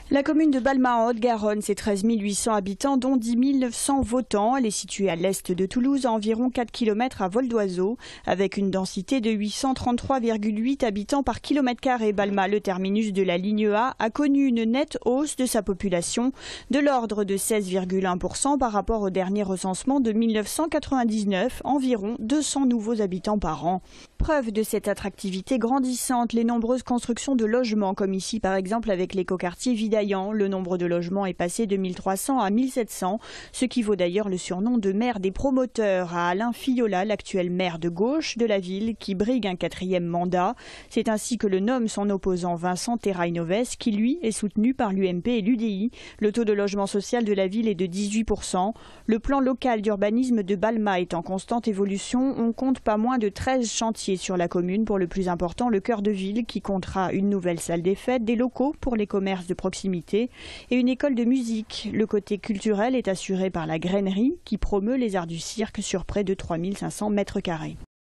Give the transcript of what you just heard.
La commune de Balma en Haute-Garonne, c'est 13 800 habitants, dont 10 900 votants. Elle est située à l'est de Toulouse, à environ 4 km à vol d'oiseau, avec une densité de 833,8 habitants par kilomètre carré. Balma, le terminus de la ligne A, a connu une nette hausse de sa population, de l'ordre de 16,1% par rapport au dernier recensement de 1999, environ 200 nouveaux habitants par an. Preuve de cette attractivité grandissante, les nombreuses constructions de logements, comme ici par exemple avec l'écoquartier Vidaillan. Le nombre de logements est passé de 1300 à 1700, ce qui vaut d'ailleurs le surnom de maire des promoteurs à Alain Fiola, l'actuel maire de gauche de la ville, qui brigue un 4e mandat. C'est ainsi que le nomme son opposant Vincent Terrainoves, qui lui est soutenu par l'UMP et l'UDI. Le taux de logement social de la ville est de 18%. Le plan local d'urbanisme de Balma est en constante évolution. On compte pas moins de 13 chantiers sur la commune, pour le plus important le cœur de ville qui comptera une nouvelle salle des fêtes, des locaux pour les commerces de proximité et une école de musique. Le côté culturel est assuré par la grainerie qui promeut les arts du cirque sur près de 3500 mètres carrés.